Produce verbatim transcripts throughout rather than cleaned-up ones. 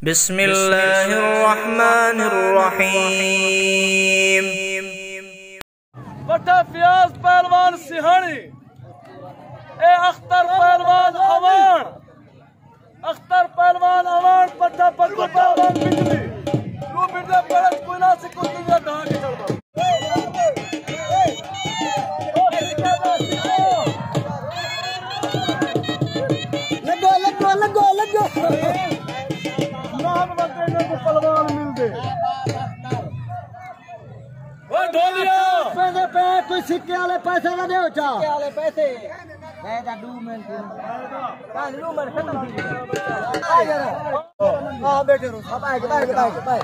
बिस्मिल्लाहिर्रहमानिर्रहीम। बटा फियाज पहलवान सिहानी ए अख्तर पहलवान अवान अख्तर पहलवान अवान पट्टा पट्टू पहलवान बिजली लू बिजली पड़त कोयला से कुछ दुनिया ढाक के चल लगो लगो लगो लगो नाम बतेने को पहलवान मिल दे ओ ढोलिया पैसे पे कोई सिक्के वाले पैसे ना दे चा सिक्के वाले पैसे मैं दा दो मिनट का दो मिनट खत्म थी आ यार हां बैठे रहो सब आए बैठ बैठ बैठ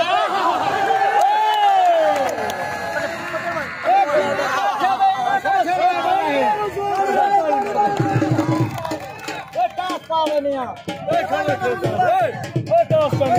ए टास पावे नहीं आ ए खाने खेलते ए ओ टास पावे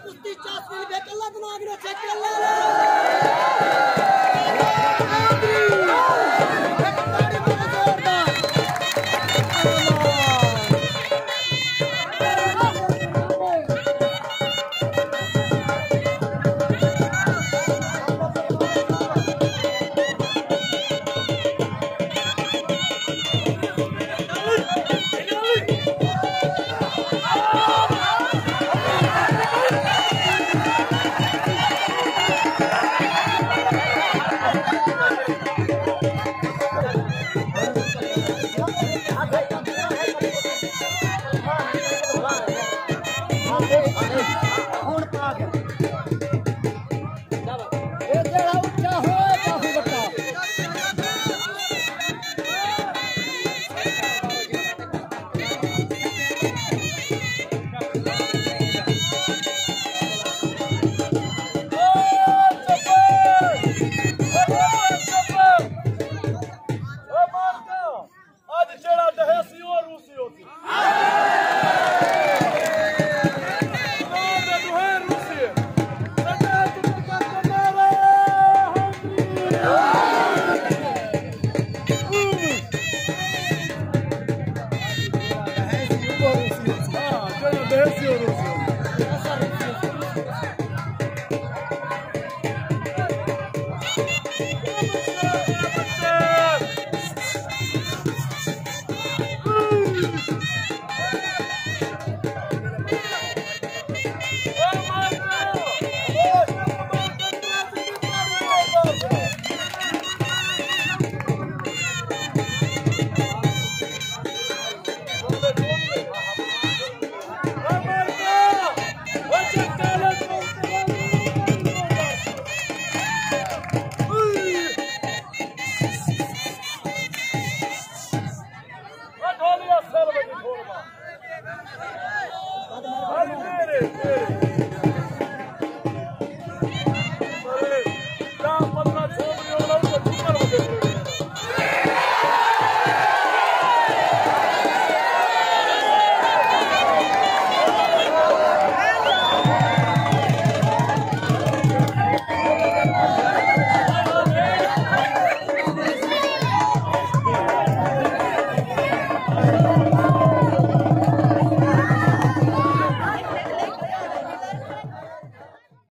कुस्ती चास्ती बेकल्ला बनागने चेक कर ले Allez, allez.